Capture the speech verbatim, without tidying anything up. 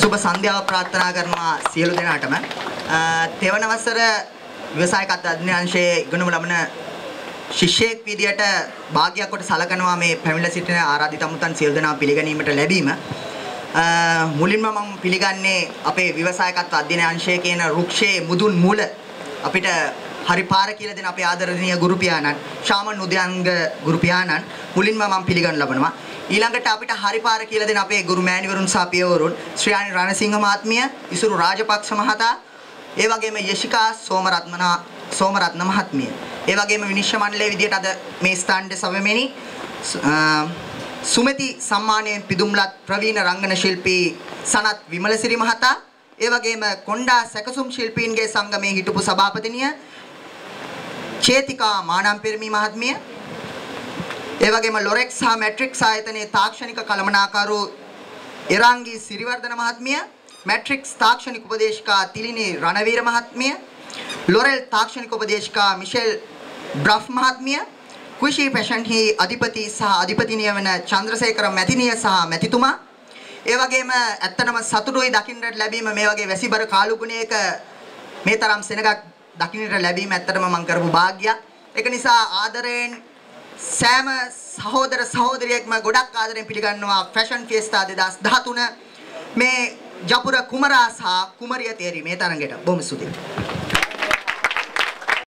සුබ සන්ධ්‍යාව ප්‍රාර්ථනා කරනවා සියලු දෙනාටම. තෙවන වසර ව්‍යවසායකත්ව අධ්‍යයනයේ ඉගෙනු ලබන ශිෂ්‍යයෙක් විදියට භාග්‍යයක් කොට සලකනවා මේ පැමිණලා සිටින ආරාධිත අමුතන් සියලු දෙනා පිළිගැනීමට ලැබීම. මුලින්ම මම පිළිගන්නේ අපේ ව්‍යවසායකත්ව අධ්‍යයනයේ කියන රුක්ෂයේ මුදුන් මූල අපිට හරි පාර කියලා දෙන අපේ ආදරණීය ගුරු පියාණන් ශාමන් උද්‍යාංග ගුරු පියාණන් මුලින්ම මම පිළිගන්න ලබනවා. ඊළඟට අපිට හරි පාර කියලා දෙන අපේ ගුරු මෑණිවරුන් සහ පියවරුන් ශ්‍රියානි රණසිංහ මහත්මිය, ඉසුරු රාජපක්ෂ මහතා, ඒ වගේම යශිකා සෝමරත්න සෝමරත්න මහත්මිය. ඒ වගේම විනිශ්චය මණ්ඩලයේ විදියට අද මේ ස්ථානයේ සවෙමෙනි සුමති සම්මානයෙන් පිදුම්ලත් ප්‍රවීණ රංගන ශිල්පී සනත් විමලසිරි මහතා, ඒ වගේම කොණ්ඩා සැකසුම් ශිල්පීන්ගේ සංගමේ හිටපු සභාපතිනිය චේතිකා මානම්පිරමි මහත්මිය, ඒ වගේම ලොරෙක්ස් සහ මැට්‍රික්ස් ආයතනයේ තාක්ෂණික කළමනාකරු එරංගි සිරිවර්ධන මහත්මිය, මැට්‍රික්ස් තාක්ෂණික උපදේශිකා තිලිනි රණවීර මහත්මිය, ලොරෙල් තාක්ෂණික උපදේශිකා මිෂෙල් බ්‍රෆ් මහත්මිය, කුෂි ෆැෂන් හි අධිපති සහ අධිපතිනිය වන චන්ද්‍රසේකර මැතිනිය සහ මැතිතුමා, ඒ වගේම ඇත්තටම සතුටුයි දකින්නට ලැබීම මේ වගේ වැසිබර කාලුගුණයක මේ තරම් සෙනගක් දකින්නට ලැබීම ඇත්තටම මම කරපු වාග්යක්. ඒක නිසා ආදරයෙන් සෑම සහෝදර සහෝදරියෙක්ම ගොඩක් ආදරෙන් පිළිගන්නවා ෆැෂන් ෆියස්ටා දෙදාස් දහතුන මේ ජපුර කුමරා සහ කුමරිය තේරි මේ තරඟයට. බොහොම ස්තුතියි.